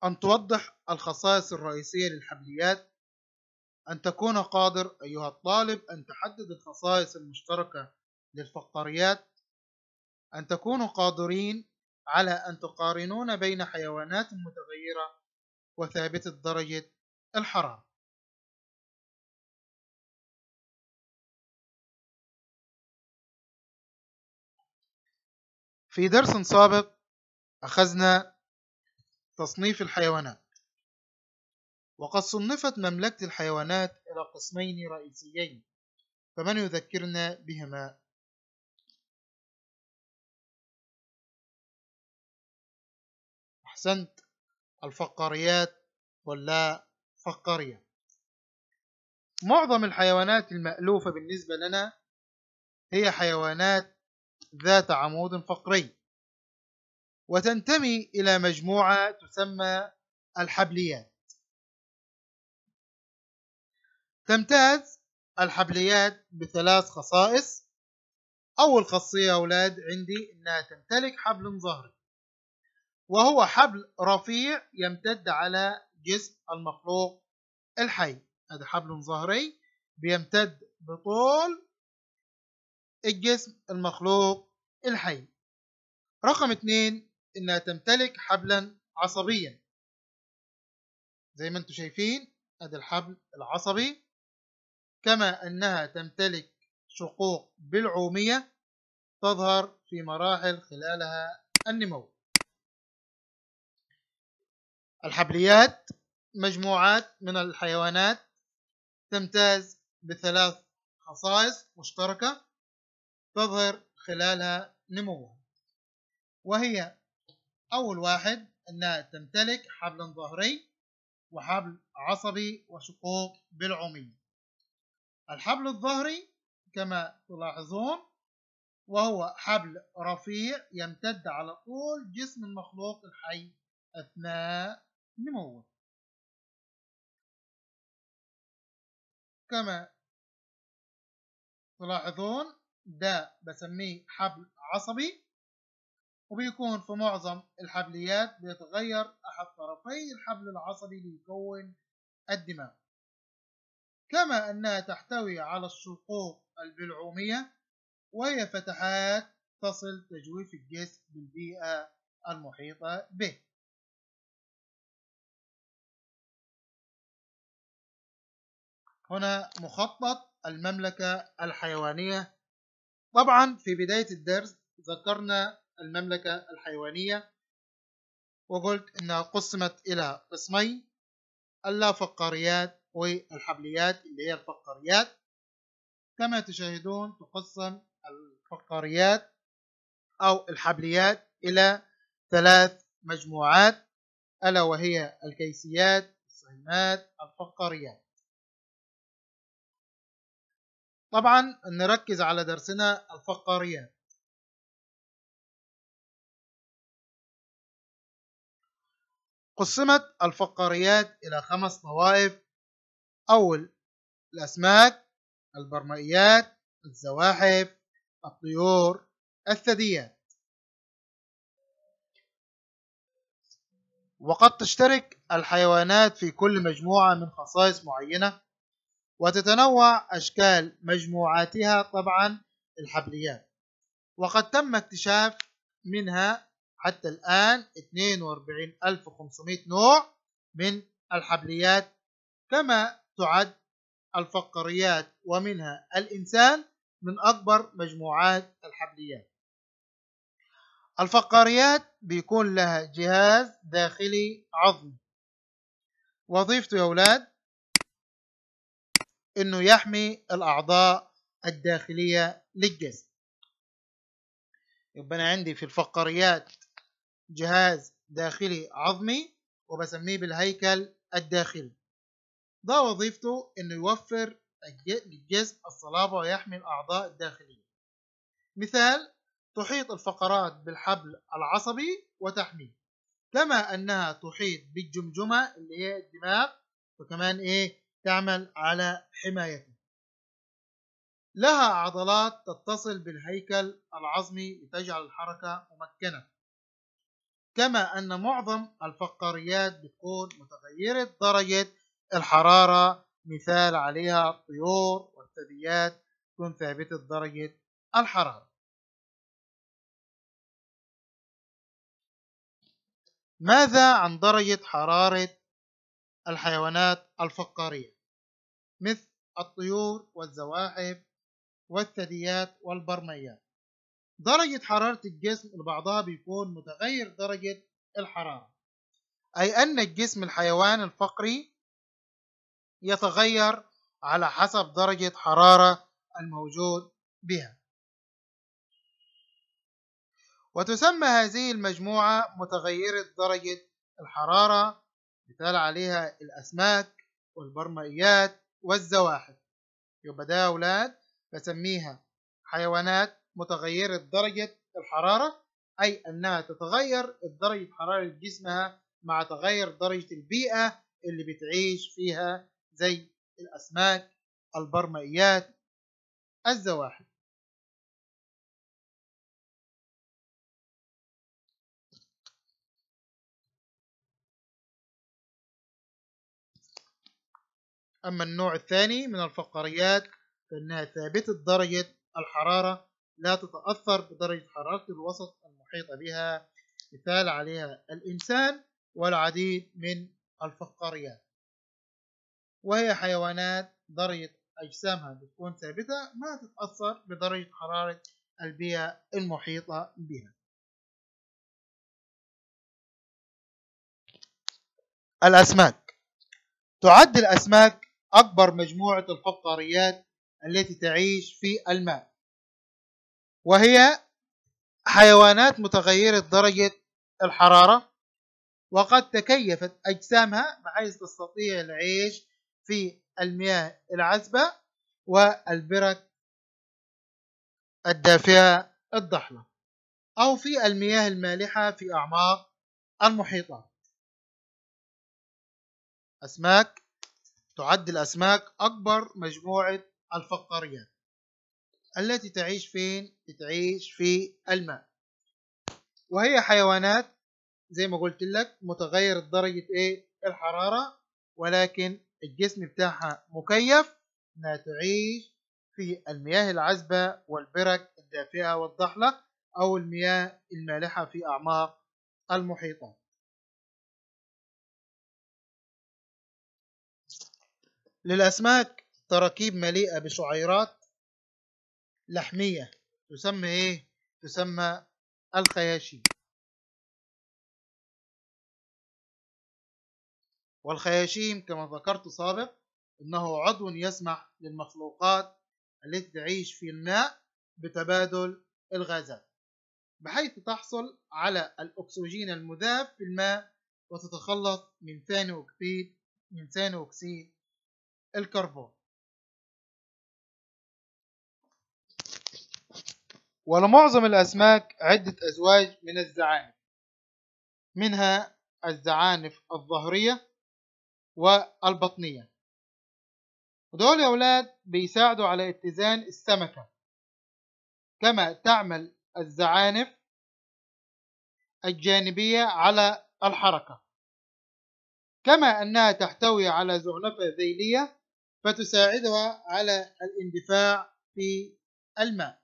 أن توضح الخصائص الرئيسية للحبليات، أن تكون قادر أيها الطالب أن تحدد الخصائص المشتركة للفقاريات، أن تكونوا قادرين على أن تقارنون بين حيوانات متغيرة وثابتة درجة الحرارة. في درس سابق أخذنا تصنيف الحيوانات، وقد صنفت مملكة الحيوانات إلى قسمين رئيسيين، فمن يذكرنا بهما؟ أحسنت، الفقاريات واللا فقارية. معظم الحيوانات المألوفة بالنسبة لنا هي حيوانات ذات عمود فقري، وتنتمي إلى مجموعة تسمى الحبليات. تمتاز الحبليات بثلاث خصائص. أول خاصية يا أولاد عندي أنها تمتلك حبل ظهري، وهو حبل رفيع يمتد على جسم المخلوق الحي. هذا حبل ظهري بيمتد بطول الجسم المخلوق الحي. رقم 2 انها تمتلك حبلا عصبيا، زي ما انتم شايفين هذا الحبل العصبي، كما انها تمتلك شقوق بلعومية تظهر في مراحل خلالها النمو. الحبليات مجموعات من الحيوانات تمتاز بثلاث خصائص مشتركة تظهر خلالها نموها، وهي أول واحد أنها تمتلك حبل ظهري وحبل عصبي وشقوق بلعومية. الحبل الظهري كما تلاحظون وهو حبل رفيع يمتد على طول جسم المخلوق الحي أثناء نموه، كما تلاحظون ده بسميه حبل عصبي، وبيكون في معظم الحبليات بيتغير أحد طرفي الحبل العصبي ليكون الدماغ، كما أنها تحتوي على الشقوق البلعومية وهي فتحات تصل تجويف الجسم بالبيئة المحيطة به. هنا مخطط المملكة الحيوانية. طبعا في بداية الدرس ذكرنا المملكة الحيوانية وقلت أنها قسمت إلى قسمين، اللافقاريات والحبليات اللي هي الفقاريات. كما تشاهدون تقسم الفقاريات أو الحبليات إلى ثلاث مجموعات، ألا وهي الكيسيات، الصهيمات، الفقاريات. طبعا نركز على درسنا الفقاريات. قسمت الفقاريات إلى 5 طوائف: أول الأسماك، البرمائيات، الزواحف، الطيور، الثدييات. وقد تشترك الحيوانات في كل مجموعة من خصائص معينة، وتتنوع أشكال مجموعاتها طبعا الحبليات، وقد تم اكتشاف منها حتى الآن 42500 نوع من الحبليات. كما تعد الفقاريات ومنها الإنسان من أكبر مجموعات الحبليات. الفقاريات بيكون لها جهاز داخلي عظمي، وظيفته يا أولاد إنه يحمي الأعضاء الداخلية للجسم. يبقى أنا عندي في الفقاريات جهاز داخلي عظمي وبسميه بالهيكل الداخلي، ده وظيفته إنه يوفر للجسم الصلابة ويحمي الأعضاء الداخلية. مثال: تحيط الفقرات بالحبل العصبي وتحميه، كما أنها تحيط بالجمجمة اللي هي الدماغ، وكمان تعمل على حمايته. لها عضلات تتصل بالهيكل العظمي لتجعل الحركة ممكنة. كما أن معظم الفقاريات بتكون متغيرة درجة الحرارة، مثال عليها الطيور والثدييات تكون ثابتة درجة الحرارة. ماذا عن درجة حرارة الحيوانات الفقارية مثل الطيور والزواحف والثدييات والبرميات؟ درجة حرارة الجسم لبعضها بيكون متغير درجة الحرارة، أي أن الجسم الحيوان الفقري يتغير على حسب درجة حرارة الموجود بها. وتسمى هذه المجموعة متغيرة درجة الحرارة، مثال عليها الأسماك والبرمائيات والزواحف. يبقى ده يا أولاد بسميها حيوانات متغيرة درجة الحرارة، أي أنها تتغير درجة حرارة جسمها مع تغير درجة البيئة اللي بتعيش فيها، زي الأسماك، البرمائيات، الزواحف. أما النوع الثاني من الفقاريات فإنها ثابتة درجة الحرارة، لا تتأثر بدرجة حرارة الوسط المحيط بها، مثال عليها الإنسان والعديد من الفقاريات. وهي حيوانات درجة أجسامها بتكون ثابتة، ما تتأثر بدرجة حرارة البيئة المحيطة بها. الأسماك. تعد الأسماك أكبر مجموعة الفقاريات التي تعيش في الماء، وهي حيوانات متغيرة درجة الحرارة، وقد تكيفت أجسامها بحيث تستطيع العيش في المياه العذبة والبرك الدافئة الضحلة، أو في المياه المالحة في أعماق المحيطات. أسماك. تعد الأسماك أكبر مجموعة الفقاريات التي تعيش فين؟ تعيش في الماء، وهي حيوانات زي ما قلت لك متغير درجة الحرارة، ولكن الجسم بتاعها مكيف انها تعيش في المياه العذبة والبرك الدافئة والضحلة، او المياه المالحة في اعماق المحيطات. للاسماك تراكيب مليئة بشعيرات لحمية تسمى تسمى الخياشيم. والخياشيم كما ذكرت سابق إنه عضو يسمح للمخلوقات التي تعيش في الماء بتبادل الغازات، بحيث تحصل على الأكسجين المذاب في الماء وتتخلص من ثاني أكسيد الكربون. ولمعظم الأسماك عدة أزواج من الزعانف، منها الزعانف الظهرية والبطنية، ودول يا أولاد بيساعدوا على اتزان السمكة. كما تعمل الزعانف الجانبية على الحركة، كما أنها تحتوي على زعنفة ذيلية فتساعدها على الاندفاع في الماء.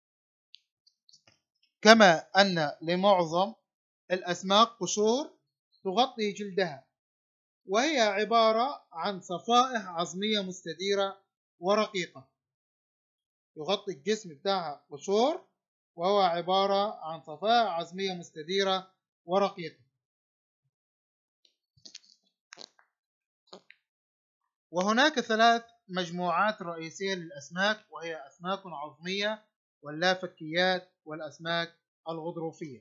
كما أن لمعظم الأسماك قشور تغطي جلدها، وهي عبارة عن صفائح عظمية مستديرة ورقيقة. يغطي الجسم بتاعها قشور، وهو عبارة عن صفائح عظمية مستديرة ورقيقة. وهناك 3 مجموعات رئيسية للأسماك، وهي أسماك عظمية واللافكيات والأسماك الغضروفية.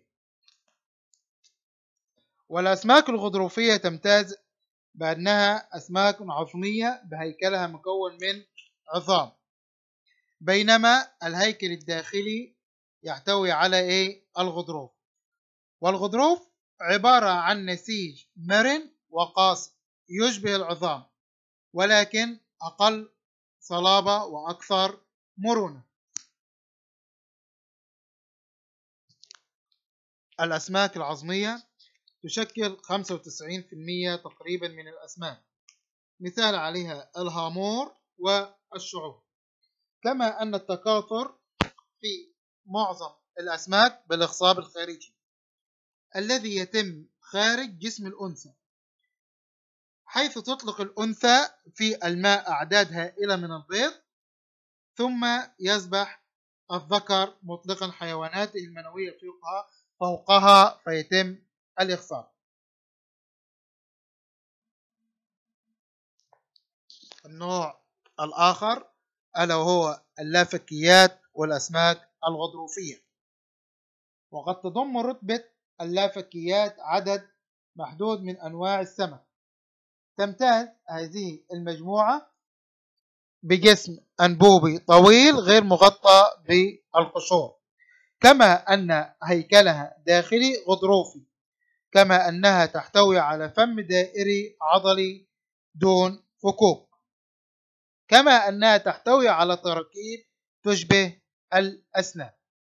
والأسماك الغضروفية تمتاز بأنها أسماك عظمية بهيكلها مكون من عظام، بينما الهيكل الداخلي يحتوي على الغضروف. والغضروف عبارة عن نسيج مرن وقاسي يشبه العظام، ولكن أقل صلابة وأكثر مرونة. الأسماك العظمية تشكل 95% تقريبا من الأسماك، مثال عليها الهامور والشعور. كما أن التكاثر في معظم الأسماك بالإخصاب الخارجي الذي يتم خارج جسم الأنثى، حيث تطلق الأنثى في الماء أعداد هائلة من البيض، ثم يسبح الذكر مطلقا حيواناته المنوية فوقها فيتم الإخصاب. النوع الآخر ألا وهو اللافكيات والأسماك الغضروفية، وقد تضم رتبة اللافكيات عدد محدود من أنواع السمك. تمتاز هذه المجموعة بجسم أنبوبي طويل غير مغطى بالقشور، كما أن هيكلها داخلي غضروفي، كما أنها تحتوي على فم دائري عضلي دون فكوك، كما أنها تحتوي على تراكيب تشبه الأسنان.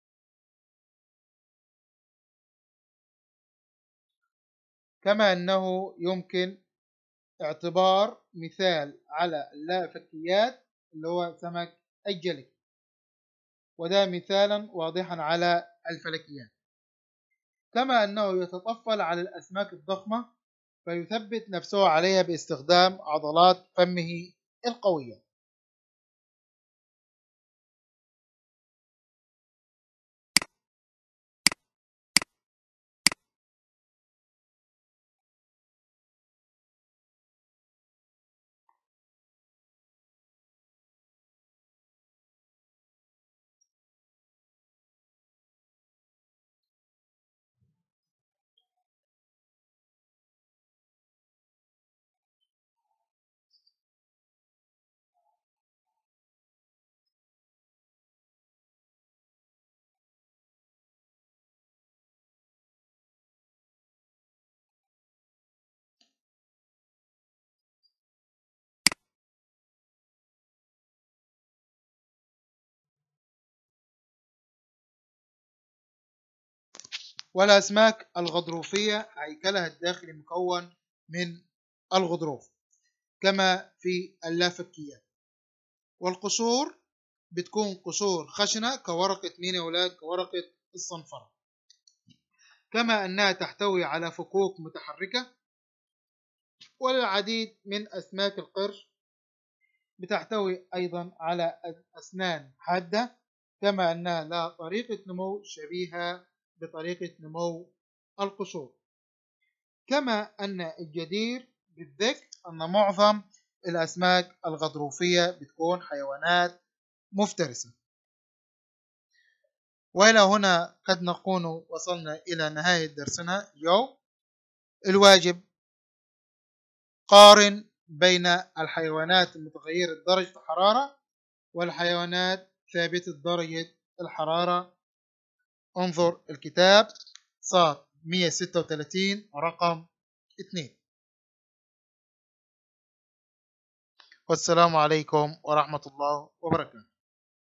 كما أنه يمكن اعتبار مثال على اللافكيات اللي هو سمك الجلي، وده مثالا واضحا على الفلكيات. كما أنه يتطفل على الأسماك الضخمة فيثبت نفسه عليها باستخدام عضلات فمه القوية. والأسماك الغضروفية هيكلها الداخلي مكون من الغضروف كما في اللافكيات. والقشور بتكون قشور خشنة كورقة مين يا ولاد؟ كورقة الصنفرة. كما أنها تحتوي على فكوك متحركة. والعديد من أسماك القرش بتحتوي أيضا على أسنان حادة، كما أنها لها طريقة نمو شبيهة بطريقة نمو القشور. كما أن الجدير بالذكر أن معظم الأسماك الغضروفية بتكون حيوانات مفترسة. وإلى هنا قد نكون وصلنا إلى نهاية درسنا اليوم. الواجب: قارن بين الحيوانات المتغيرة درجة الحرارة والحيوانات ثابتة درجة الحرارة. انظر الكتاب صاد 136 رقم 2. والسلام عليكم ورحمة الله وبركاته.